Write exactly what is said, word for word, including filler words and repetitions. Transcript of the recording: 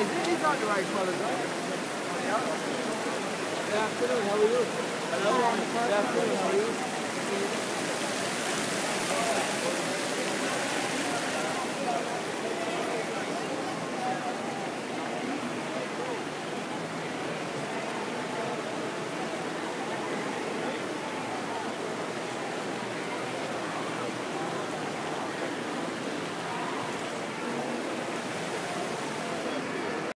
is it? These aren't the right colours, are they? Good afternoon, how are you? Hello. Good afternoon, how are you?